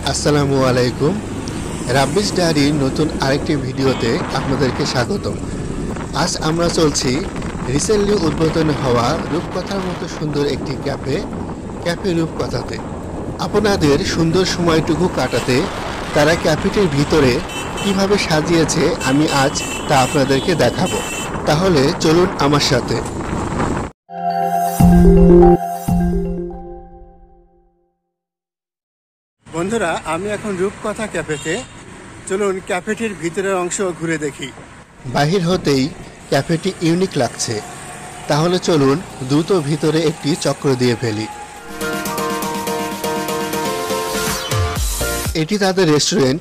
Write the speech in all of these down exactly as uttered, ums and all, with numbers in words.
আসসালামু আলাইকুম। রাব্বিস ডায়েরির নতুন আরেকটি ভিডিওতে আপনাদেরকে স্বাগতম। আজ আমরা চলছি রিসেন্টলি উদ্বোধন হওয়া রূপকথার মতো সুন্দর একটি ক্যাফে ক্যাফে রূপকথাতে। আপনাদের সুন্দর সময়টুকু কাটাতে তারা ক্যাফেটির ভিতরে কিভাবে সাজিয়েছে আমি আজ তা আপনাদেরকে দেখাবো। তাহলে চলুন আমার সাথে। বন্ধুরা, আমি এখন রূপকথা ক্যাফেতে। চলুন ক্যাফেটির ভিতরের অংশ ঘুরে দেখি। বাহির হতেই ক্যাফেটি ইউনিক লাগছে, তাহলে চলুন দ্রুত ভিতরে একটি চক্র দিয়ে ফেলি। এটি তাদের রেস্টুরেন্ট।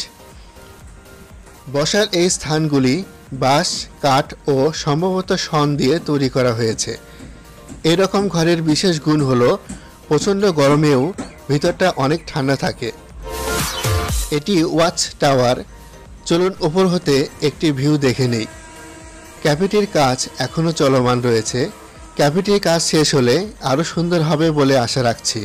বসার এই স্থানগুলি বাঁশ, কাঠ ও সম্ভবত শন দিয়ে তৈরি করা হয়েছে। এরকম ঘরের বিশেষ গুণ হলো প্রচণ্ড গরমেও ভিতরটা অনেক ঠান্ডা থাকে। এটি ওয়াচ টাওয়ার। চলুন উপর হতে একটি ভিউ দেখে নেই। ক্যাফেটির কাজ এখনও চলমান রয়েছে। ক্যাফেটির কাজ শেষ হলে আরও সুন্দর হবে বলে আশা রাখছি।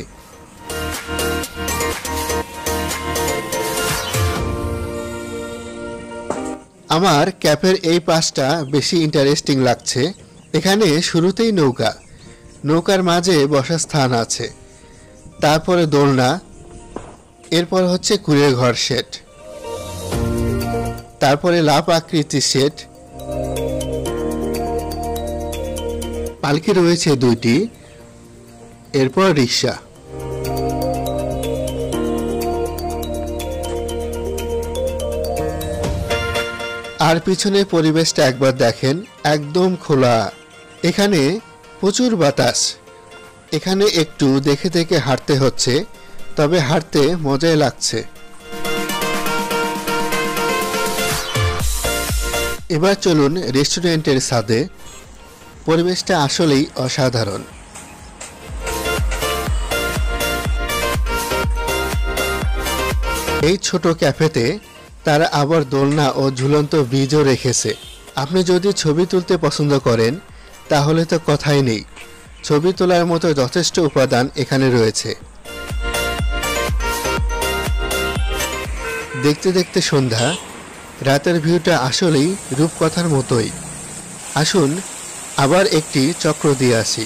আমার ক্যাফের এই পাশটা বেশি ইন্টারেস্টিং লাগছে। এখানে শুরুতেই নৌকা, নৌকার মাঝে বসার স্থান আছে, তারপরে দোলনা, এরপর হচ্ছে কুড়ের ঘর সেট, তারপরে লাভ আকৃতির সেট, পালকি রয়েছে দুইটি, এরপর রিক্সা। আর পিছনের পরিবেশটা একবার দেখেন, একদম খোলা। এখানে প্রচুর বাতাস। এখানে একটু দেখে দেখে হাঁটতে হচ্ছে, তবে হাঁটতে মজাই লাগছে। এবার চলুন রেস্টুরেন্টের ছাদে। পরিবেশটা আসলেই অসাধারণ। এই ছোট ক্যাফেতে তারা আবার দোলনা ও ঝুলন্ত ব্রিজও রেখেছে। আপনি যদি ছবি তুলতে পছন্দ করেন তাহলে তো কথাই নেই। ছবি তোলার মতো যথেষ্ট উপাদান এখানে রয়েছে। দেখতে দেখতে সন্ধ্যা। রাতের ভিউটা আসলেই রূপকথার মতোই। আসুন আবার একটি চক্র দিয়ে আসি।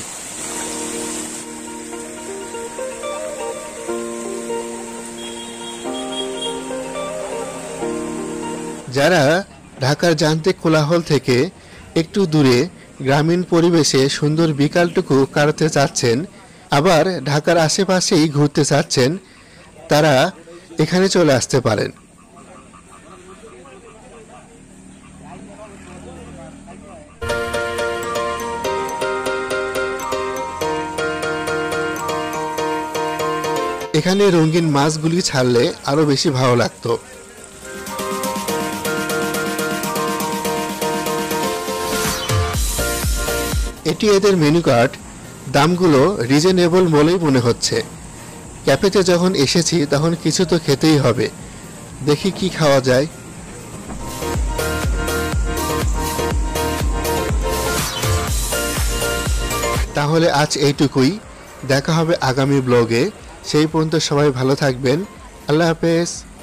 যারা ঢাকার যান্ত্রিক কোলাহল থেকে একটু দূরে গ্রামীণ পরিবেশে সুন্দর বিকালটুকু কাটাতে চাচ্ছেন, আবার ঢাকার আশেপাশেই ঘুরতে চাচ্ছেন, তারা এখানে চলে আসতে পারেন। এখানে রঙিন মাছগুলি ছাড়লে আরো বেশি ভালো লাগতো। এটি এদের মেনু কার্ড। দামগুলো রিজনেবল বলেই মনে হচ্ছে। ক্যাফেতে যখন এসেছি তখন কিছু তো খেতেই হবে। দেখি কি খাওয়া যায়। তাহলে আজ এইটুকুই। দেখা হবে আগামী ব্লগে। সেই পর্যন্ত সবাই ভালো থাকবেন। আল্লাহ হাফেজ।